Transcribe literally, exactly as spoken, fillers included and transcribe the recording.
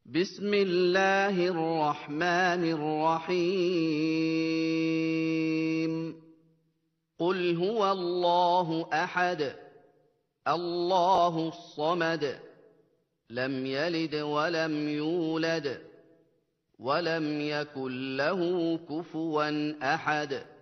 بسم الله الرحمن الرحيم قل هو الله أحد الله الصمد لم يلد ولم يولد ولم يكن له كفوا أحد